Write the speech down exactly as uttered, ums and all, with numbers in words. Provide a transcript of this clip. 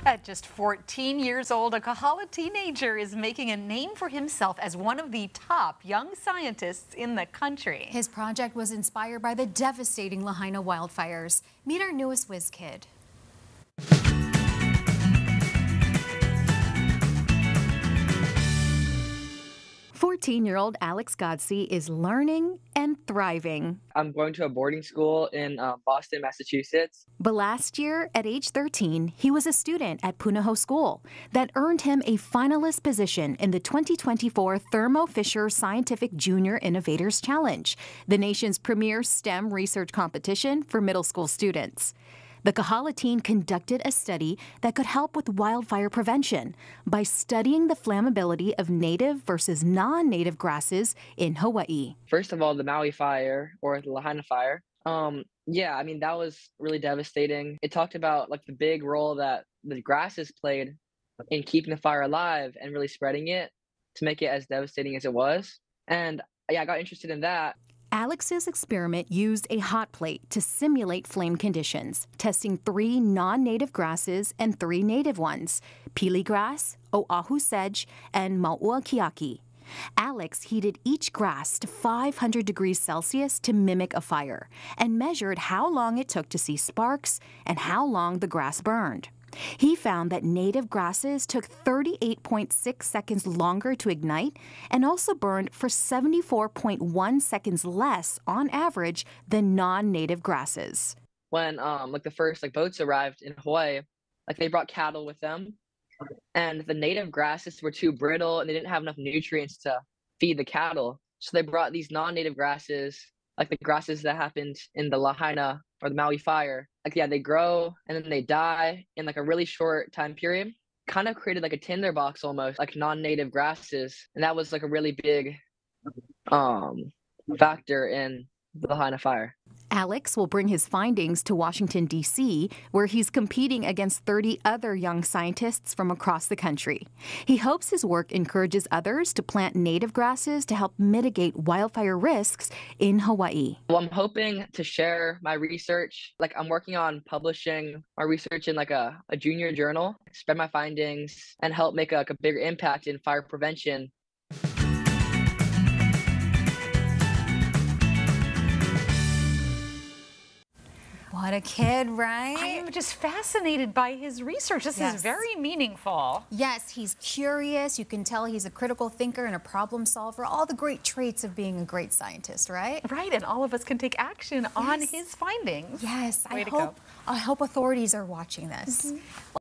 At just fourteen years old, a Kahala teenager is making a name for himself as one of the top young scientists in the country. His project was inspired by the devastating Lahaina wildfires. Meet our newest whiz kid. fourteen-year-old Alex Godsey is learning and thriving. I'm going to a boarding school in uh, Boston, Massachusetts. But last year, at age thirteen, he was a student at Punahou School that earned him a finalist position in the twenty twenty-four Thermo Fisher Scientific Junior Innovators Challenge, the nation's premier STEM research competition for middle school students. The Kahala teen conducted a study that could help with wildfire prevention by studying the flammability of native versus non-native grasses in Hawaii. First of all, the Maui fire, or the Lahaina fire. Um, yeah, I mean, that was really devastating. It talked about like the big role that the grasses played in keeping the fire alive and really spreading it to make it as devastating as it was. And yeah, I got interested in that. Alex's experiment used a hot plate to simulate flame conditions, testing three non-native grasses and three native ones, pili grass, oahu sedge, and maua kiaki. Alex heated each grass to five hundred degrees Celsius to mimic a fire and measured how long it took to see sparks and how long the grass burned. He found that native grasses took thirty-eight point six seconds longer to ignite and also burned for seventy-four point one seconds less on average than non-native grasses. When um like the first like boats arrived in Hawaii, like they brought cattle with them, and the native grasses were too brittle and they didn't have enough nutrients to feed the cattle. So they brought these non-native grasses, like the grasses that happened in the Lahaina or the Maui fire. Like, yeah, they grow and then they die in like a really short time period. Kind of created like a tinderbox almost, like non-native grasses. And that was like a really big um factor in the Lahaina fire. Alex will bring his findings to Washington, D C, where he's competing against thirty other young scientists from across the country. He hopes his work encourages others to plant native grasses to help mitigate wildfire risks in Hawaii. Well, I'm hoping to share my research. Like, I'm working on publishing my research in like a, a junior journal, spread my findings, and help make a, like, a bigger impact in fire prevention. What a kid, right? I am just fascinated by his research. This Yes. is very meaningful. Yes, he's curious. You can tell he's a critical thinker and a problem solver. All the great traits of being a great scientist, right? Right, and all of us can take action on Yes. his findings. Yes, Way I to hope go. I hope authorities are watching this. Mm-hmm.